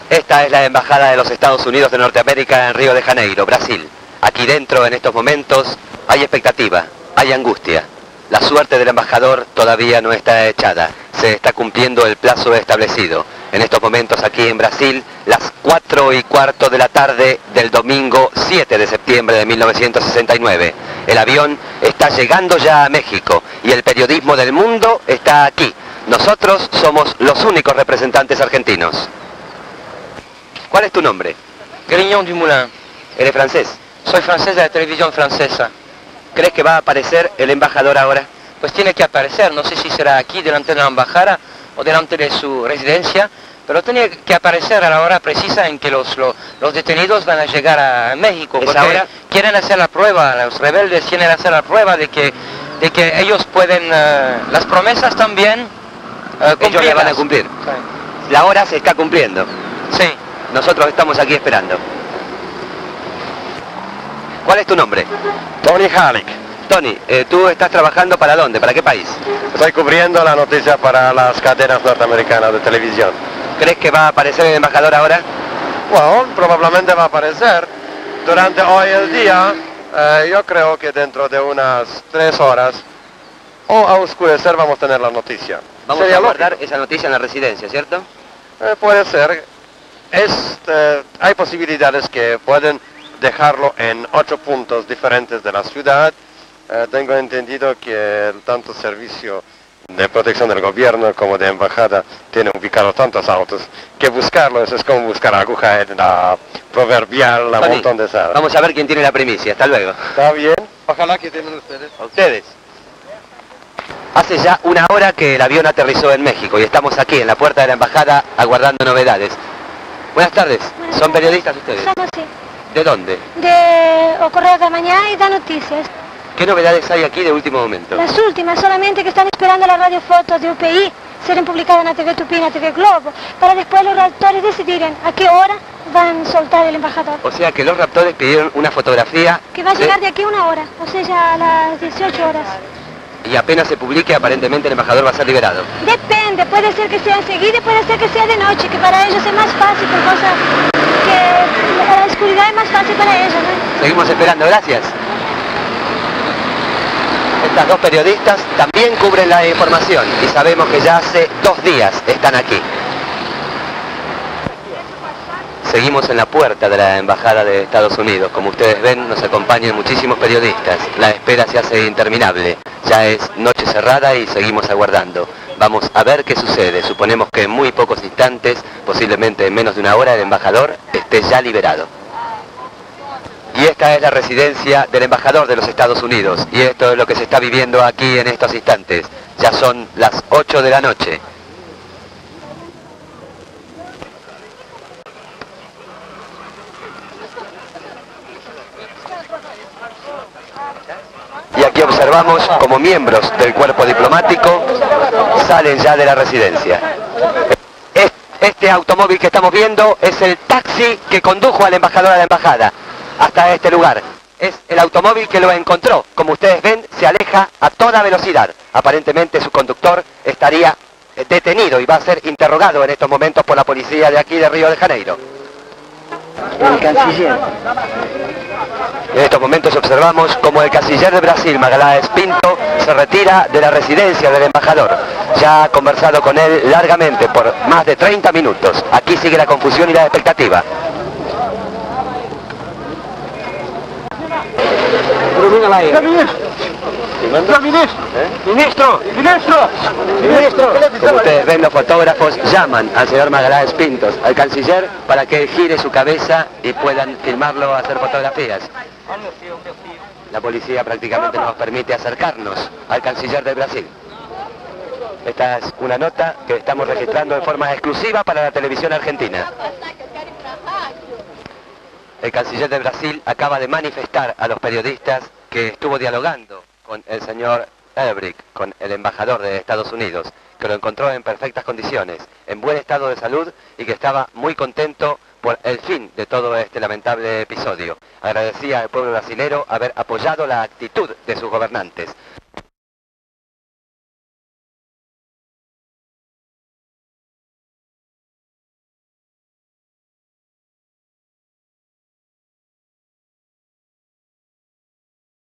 Esta es la Embajada de los Estados Unidos de Norteamérica en Río de Janeiro, Brasil. Aquí dentro, en estos momentos, hay expectativa, hay angustia. La suerte del embajador todavía no está echada. Se está cumpliendo el plazo establecido. En estos momentos aquí en Brasil, las 4:15 de la tarde del domingo 7 de septiembre de 1969. El avión está llegando ya a México y el periodismo del mundo está aquí. Nosotros somos los únicos representantes argentinos. ¿Cuál es tu nombre? Grignon Dumoulin. ¿Eres francés? Soy francés de la televisión francesa. ¿Crees que va a aparecer el embajador ahora? Pues tiene que aparecer, no sé si será aquí delante de la embajada o delante de su residencia, pero tiene que aparecer a la hora precisa en que los detenidos van a llegar a México, porque ahora quieren hacer la prueba, los rebeldes quieren hacer la prueba de que ellos pueden, las promesas también, ellos le van a cumplir. Sí. La hora se está cumpliendo. Sí. Nosotros estamos aquí esperando. ¿Cuál es tu nombre? Tony Halleck. Tony, ¿tú estás trabajando para dónde? ¿Para qué país? Estoy cubriendo la noticia para las cadenas norteamericanas de televisión. ¿Crees que va a aparecer el embajador ahora? Bueno, probablemente va a aparecer durante hoy el día. Yo creo que dentro de unas 3 horas o a oscurecer vamos a tener la noticia. Vamos a guardar esa noticia en la residencia, ¿cierto? Puede ser. Hay posibilidades que pueden dejarlo en 8 puntos diferentes de la ciudad. Tengo entendido que tanto servicio de protección del gobierno como de embajada tiene ubicado tantos autos que buscarlo es como buscar aguja en la proverbial la montón de sal. Vamos a ver quién tiene la primicia. Hasta luego. ¿Está bien? Ojalá que tengan ustedes. A ustedes. Hace ya 1 hora que el avión aterrizó en México y estamos aquí en la puerta de la embajada aguardando novedades. Buenas tardes. ¿Son periodistas ustedes? Somos, sí. ¿De dónde? De O Correo da Mañana y da Noticias. ¿Qué novedades hay aquí de último momento? Las últimas, solamente que están esperando las radiofotos de UPI serán publicadas en la TV Tupi y en la TV Globo, para después los redactores decidirán a qué hora van a soltar el embajador. O sea que los raptores pidieron una fotografía... Que va a llegar de aquí a 1 hora, o sea, ya a las 18 horas. Y apenas se publique, aparentemente el embajador va a ser liberado. Depende, puede ser que sea enseguida y puede ser que sea de noche, que para ellos es más fácil, por cosa que la oscuridad es más fácil para ellos, ¿no? Seguimos esperando, gracias. Estas 2 periodistas también cubren la información y sabemos que ya hace 2 días están aquí. Seguimos en la puerta de la Embajada de Estados Unidos. Como ustedes ven, nos acompañan muchísimos periodistas. La espera se hace interminable. Ya es noche cerrada y seguimos aguardando. Vamos a ver qué sucede. Suponemos que en muy pocos instantes, posiblemente en menos de 1 hora, el embajador esté ya liberado. Y esta es la residencia del embajador de los Estados Unidos. Y esto es lo que se está viviendo aquí en estos instantes. Ya son las 8 de la noche. Y aquí observamos como miembros del cuerpo diplomático salen ya de la residencia. Este automóvil que estamos viendo es el taxi que condujo al embajador a la embajada hasta este lugar. Es el automóvil que lo encontró. Como ustedes ven, se aleja a toda velocidad. Aparentemente su conductor estaría detenido y va a ser interrogado en estos momentos por la policía de aquí de Río de Janeiro. El canciller. En estos momentos observamos como el canciller de Brasil, Magalhães Pinto, se retira de la residencia del embajador. Ya ha conversado con él largamente por más de 30 minutos. Aquí sigue la confusión y la expectativa. Como ustedes ven, los fotógrafos llaman al señor Magalhães Pinto, al canciller, para que gire su cabeza y puedan filmarlo, hacer fotografías. La policía prácticamente nos permite acercarnos al canciller de Brasil. Esta es una nota que estamos registrando de forma exclusiva para la televisión argentina. El canciller de Brasil acaba de manifestar a los periodistas que estuvo dialogando con el señor Elbrick, con el embajador de Estados Unidos, que lo encontró en perfectas condiciones, en buen estado de salud y que estaba muy contento por el fin de todo este lamentable episodio. Agradecía al pueblo brasilero haber apoyado la actitud de sus gobernantes.